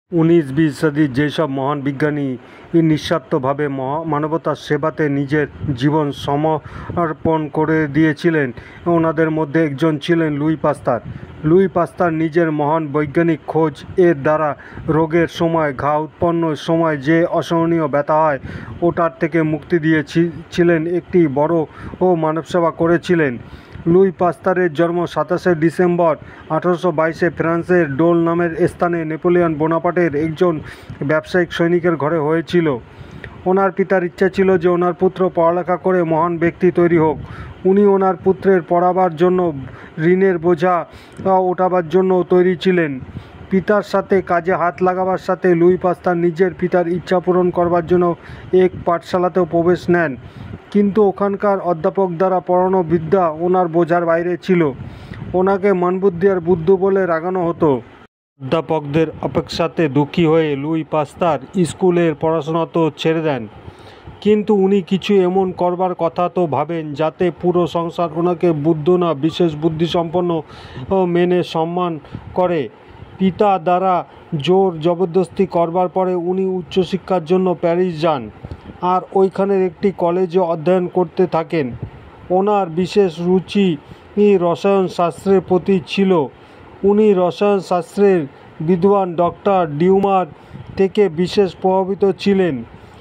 19-20 শতাব্দীর যেসব মহান বিজ্ঞানী নিঃস্বার্থভাবে মানবতার সেবাতে নিজের জীবন সমর্পণ করে দিয়েছিলেন, ওনাদের মধ্যে একজন ছিলেন লুই পাস্তার। লুই পাস্তার নিজের মহান বৈজ্ঞানিক খোঁজ এর দ্বারা রোগের সময়, ঘা উৎপন্নের সময় যে অসহনীয় ব্যথা হয়, ওটার থেকে মুক্তি দিয়েছিলেন, একটি বড় মানবসেবা করেছিলেন। লুই পাস্তারের জন্ম 27 ডিসেম্বর 1822-এ ফ্রান্সের ডোল নামের স্থানে নেপোলিয়ন বোনাপার্টের একজন ব্যবসায়িক সৈনিকের ঘরে হয়েছিল। ওনার পিতার ইচ্ছা ছিল যে ওনার পুত্র পড়ালেখা করে মহান ব্যক্তি তৈরি হোক। উনি ওনার পুত্রের পড়াবার জন্য ঋণের বোঝা ওঠাবার জন্য তৈরি ছিলেন। পিতার সাথে কাজে হাত লাগাবার সাথে লুই পাস্তার নিজের পিতার ইচ্ছা পূরণ করবার জন্য এক পাঠশালাতেও প্রবেশ নেন, কিন্তু ওখানকার অধ্যাপক দ্বারা পড়ানো বিদ্যা ওনার বোঝার বাইরে ছিল। ওনাকে মনবুদ্ধি আর বুদ্ধু বলে রাগানো হতো। অধ্যাপকদের অপেক্ষাতে দুঃখী হয়ে লুই পাস্তার স্কুলের পড়াশোনা তো ছেড়ে দেন, কিন্তু উনি কিছু এমন করবার কথা তো ভাবেন যাতে পুরো সংসার ওনাকে বুদ্ধ না বিশেষ বুদ্ধিসম্পন্ন মেনে সম্মান করে। পিতা দ্বারা জোর জবরদস্তি করবার পরে উনি উচ্চশিক্ষার জন্য প্যারিস যান আর ওইখানের একটি কলেজে অধ্যয়ন করতে থাকেন। ওনার বিশেষ রুচি রসায়ন শাস্ত্রের প্রতি ছিল। উনি রসায়ন শাস্ত্রের বিদ্বান ডক্টর ডিউমার থেকে বিশেষ প্রভাবিত ছিলেন।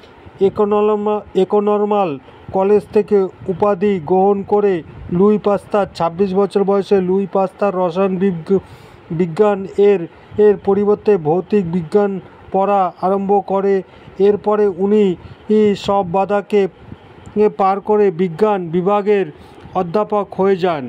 একনর্মাল কলেজ থেকে উপাধি গ্রহণ করে লুই পাস্তার 26 বছর বয়সে লুই পাস্তার রসায়ন বিজ্ঞান এর পরিবর্তে ভৌতিক বিজ্ঞান পড়া আরম্ভ করে। এরপরে উনি সব বাধাকে পার করে বিজ্ঞান বিভাগের অধ্যাপক হয়ে যান।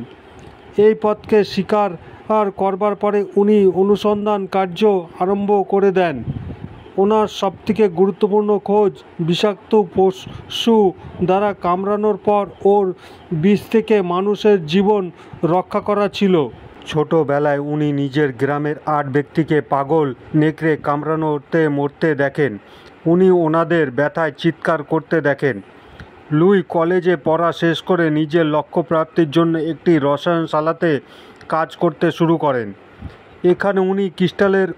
এই পথকে স্বীকার করবার পরে উনি অনুসন্ধান কার্য আরম্ভ করে দেন। ওনার সবথেকে গুরুত্বপূর্ণ খোঁজ বিষাক্ত পশু দ্বারা কামড়ানোর পর ওর বিষ থেকে মানুষের জীবন রক্ষা করা ছিল। ছোটোবেলায় উনি নিজের গ্রামের 8 ব্যক্তিকে পাগল নেকড়ে কামড়ানোতে মরতে দেখেন। উনি ওনাদের ব্যথায় চিৎকার করতে দেখেন। লুই কলেজে পড়া শেষ করে নিজের লক্ষ্য প্রাপ্তির জন্য একটি রসায়নশালাতে কাজ করতে শুরু করেন। এখানে উনি ক্রিস্টালের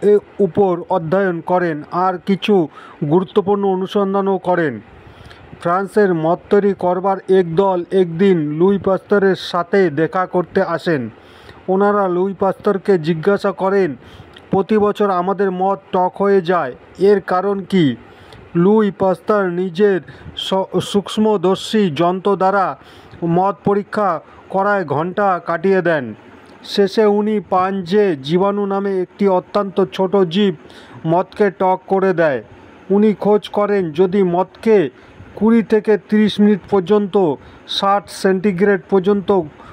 উপর অধ্যয়ন করেন আর কিছু গুরুত্বপূর্ণ অনুসন্ধানও করেন। ফ্রান্সের মদ তৈরি করবার এক দল একদিন লুই পাস্তারের সাথে দেখা করতে আসেন। ওনারা লুই পাস্তারকে জিজ্ঞাসা করেন, প্রতি বছর আমাদের মদ টক হয়ে যায়, এর কারণ কি? লুই পাস্তার নিজের সূক্ষ্মদর্শী যন্ত্র দ্বারা মদ পরীক্ষা করায় ঘণ্টা কাটিয়ে দেন। শেষে উনি পান যে জীবাণু নামে একটি অত্যন্ত ছোট জীব মদকে টক করে দেয়। উনি খোঁজ করেন যদি মদকে 20 থেকে 30 মিনিট পর্যন্ত 60 সেন্টিগ্রেড পর্যন্ত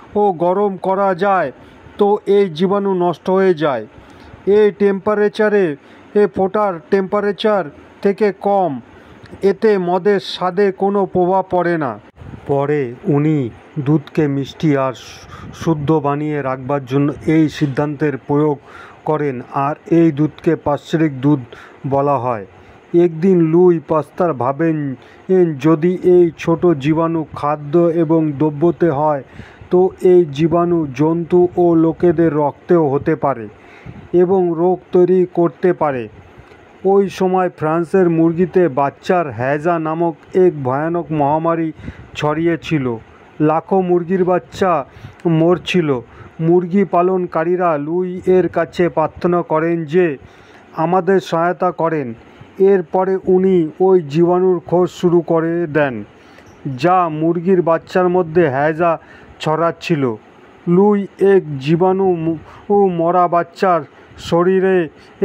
গরম করা যায় তো এই জীবাণু নষ্ট হয়ে যায়। এই টেম্পারেচারে ফোটার টেম্পারেচার থেকে কম, এতে মদের স্বাদে কোনো প্রভাব পড়ে না। পরে উনি দুধকে মিষ্টি আর শুদ্ধ বানিয়ে রাখবার জন্য এই সিদ্ধান্তের প্রয়োগ করেন আর এই দুধকে পার্শ্বিক দুধ বলা হয়। একদিন লুই পাস্তার ভাবেন যদি এই ছোট জীবাণু খাদ্য এবং দ্রব্যতে হয় তো এই জীবাণু জন্তু ও লোকেদের রক্তেও হতে পারে এবং রোগ তৈরি করতে পারে। ওই সময় ফ্রান্সের মুরগিতে বাচ্চার হ্যাজা নামক এক ভয়ানক মহামারী ছড়িয়েছিল। লাখো মুরগির বাচ্চা মরছিল। মুরগি পালনকারীরা লুই এর কাছে প্রার্থনা করেন যে আমাদের সহায়তা করেন। এরপরে উনি ওই জীবাণুর খোঁজ শুরু করে দেন যা মুরগির বাচ্চার মধ্যে হ্যাজা ছড়াচ্ছিল। লুই এক জীবাণু মরা বাচ্চার শরীরে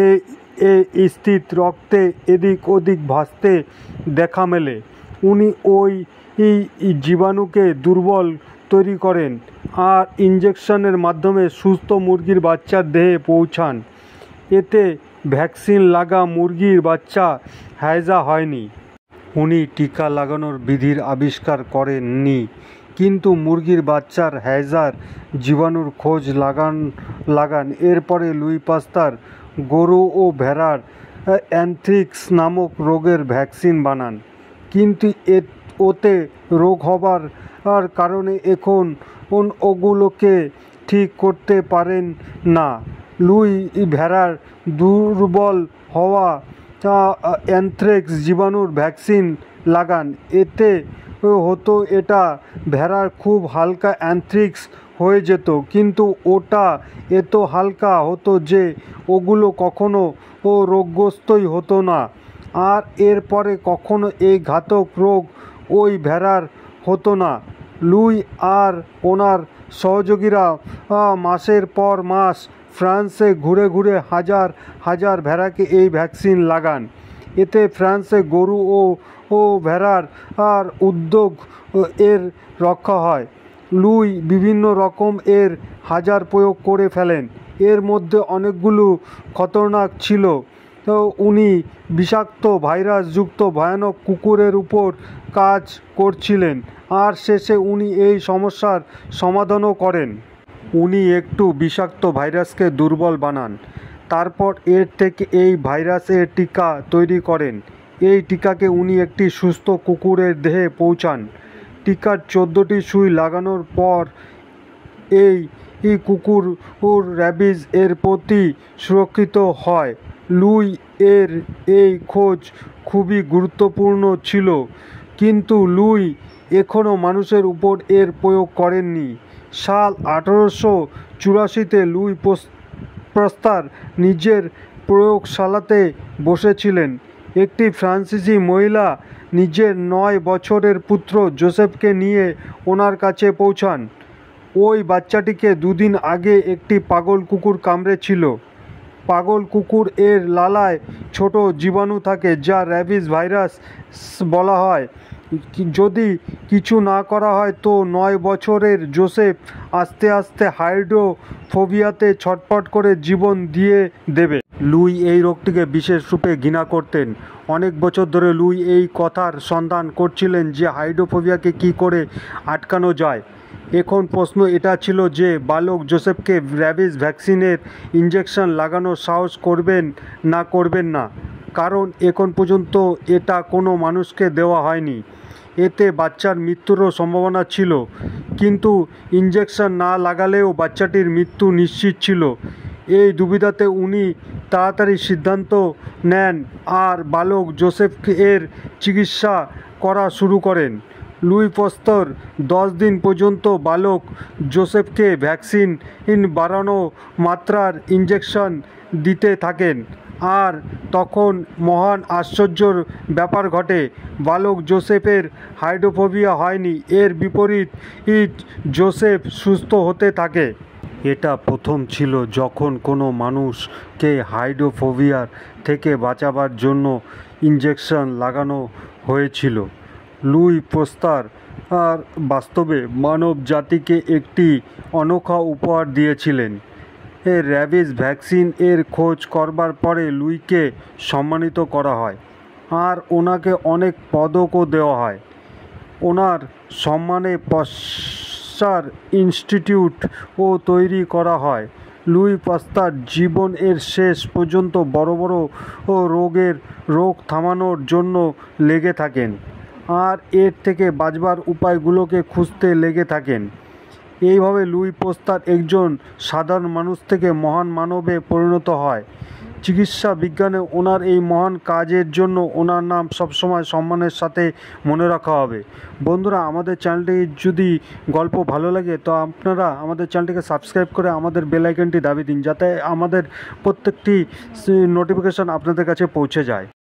স্থিত রক্তে এদিক ওদিক ভাসতে দেখা মেলে। উনি ওই জীবাণুকে দুর্বল তৈরি করেন আর ইঞ্জেকশনের মাধ্যমে সুস্থ মুরগির বাচ্চার দেহে পৌঁছান। এতে ভ্যাকসিন লাগা মুরগির বাচ্চা হ্যাজা হয়নি। উনি টিকা লাগানোর বিধির আবিষ্কার করেননি, কিন্তু মুরগির বাচ্চার হ্যাজার জীবাণুর খোঁজ লাগান। এরপরে লুই পাস্তার গরু ও ভেড়ার অ্যানথ্রাক্স নামক রোগের ভ্যাকসিন বানান, কিন্তু ওতে রোগ হবার কারণে এখন ওগুলোকে ঠিক করতে পারেন না। লুই ভেড়ার দুর্বল হওয়া অ্যানথ্রাক্স জীবাণুর ভ্যাকসিন লাগান। এতে হতো এটা ভেড়ার খুব হালকা অ্যানথ্রাক্স হয়ে যেত, কিন্তু ওটা এত হালকা হতো যে ওগুলো কখনো রোগগ্রস্তই হতো না। আর এরপরে কখনো এই ঘাতক রোগ ওই ভেড়ার হতো না। লুই আর ওনার সহযোগীরা মাসের পর মাস ফ্রান্সে ঘুরে ঘুরে হাজার হাজার ভেড়াকে এই ভ্যাকসিন লাগান। এতে ফ্রান্সে গরু ও ভেড়ার উদ্যোগ এর রক্ষা হয়। লুই বিভিন্ন রকম এর হাজার প্রয়োগ করে ফেলেন, এর মধ্যে অনেকগুলো খতরনাক ছিল। তো উনি বিষাক্ত ভাইরাসযুক্ত ভয়ানক কুকুরের উপর কাজ করছিলেন, আর শেষে উনি এই সমস্যার সমাধানও করেন। উনি একটু বিষাক্ত ভাইরাসকে দুর্বল বানান, তারপর এর থেকে এই ভাইরাসের টিকা তৈরি করেন। এই টিকাকে উনি একটি সুস্থ কুকুরের দেহে পৌঁছান। টিকার 14টি সুই লাগানোর পর এই কুকুর র্যাবিজ এর প্রতি সুরক্ষিত হয়। লুই এর এই খোঁজ খুবই গুরুত্বপূর্ণ ছিল, কিন্তু লুই এখনও মানুষের উপর এর প্রয়োগ করেননি। সাল 1884-তে লুই পাস্তার নিজের প্রয়োগশালাতে বসেছিলেন। একটি ফ্রান্সিসি মহিলা নিজের 9 বছরের পুত্র জোসেফকে নিয়ে ওনার কাছে পৌঁছান। ওই বাচ্চাটিকে 2 দিন আগে একটি পাগল কুকুর কামড়েছিল। পাগল কুকুর এর লালায় ছোট জীবাণু থাকে যা র্যাবিজ ভাইরাস বলা হয়। যদি কিছু না করা হয় তো 9 বছরের জোসেফ আস্তে আস্তে হাইড্রোফোবিয়াতে ছটফট করে জীবন দিয়ে দেবে। লুই এই রোগটিকে বিশেষ রূপে ঘৃণা করতেন। অনেক বছর ধরে লুই এই কথার সন্ধান করছিলেন যে হাইড্রোফোবিয়াকে কী করে আটকানো যায়। এখন প্রশ্ন এটা ছিল যে বালক জোসেফকে র্যাবিজ ভ্যাকসিনের ইঞ্জেকশন লাগানোর সাহস করবেন না, কারণ এখন পর্যন্ত এটা কোনো মানুষকে দেওয়া হয়নি। এতে বাচ্চার মৃত্যুরও সম্ভাবনা ছিল, কিন্তু ইঞ্জেকশন না লাগালেও বাচ্চাটির মৃত্যু নিশ্চিত ছিল। এই দুবিধাতে উনি তাড়াতাড়ি সিদ্ধান্ত নেন আর বালক জোসেফ এর চিকিৎসা করা শুরু করেন। লুই পাস্তুর 10 দিন পর্যন্ত বালক জোসেফকে ভ্যাকসিন বাড়ানো মাত্রার ইঞ্জেকশন দিতে থাকেন, আর তখন মহান আশ্চর্যের ব্যাপার ঘটে। বালক জোসেফের হাইড্রোফোবিয়া হয়নি, এর বিপরীত জোসেফ সুস্থ হতে থাকে। এটা প্রথম ছিল যখন কোনো মানুষকে হাইড্রোফোবিয়া থেকে বাঁচাবার জন্য ইঞ্জেকশন লাগানো হয়েছিল। লুই পাস্তুর বাস্তবে মানব জাতিকে একটি অনোখা উপহার দিয়েছিলেন। এই র্যাবিজ ভ্যাকসিন এর খোঁজ করবার পরে লুইকে সম্মানিত করা হয়, আর ওনাকে অনেক পদকও দেওয়া হয়। ওনার সম্মানে পাস্তুর ইনস্টিটিউটও তৈরি করা হয়। লুই পাস্তুর জীবন এর শেষ পর্যন্ত বড় বড় রোগ থামানোর জন্য লেগে থাকেন, আর এর থেকে বাঁচবার উপায়গুলোকে খুঁজতে লেগে থাকেন। এইভাবে লুই পাস্তুর একজন সাধারণ মানুষ থেকে মহান মানবে পরিণত হয়। চিকিৎসা বিজ্ঞানে ওনার এই মহান কাজের জন্য ওনার নাম সবসময় সম্মানের সাথে মনে রাখা হবে। বন্ধুরা, আমাদের চ্যানেলটি যদি গল্প ভালো লাগে তো আপনারা আমাদের চ্যানেলটিকে সাবস্ক্রাইব করে আমাদের বেল আইকনটি দাবিয়ে দিন, যাতে আমাদের প্রত্যেকটি নোটিফিকেশন আপনাদের কাছে পৌঁছে যায়।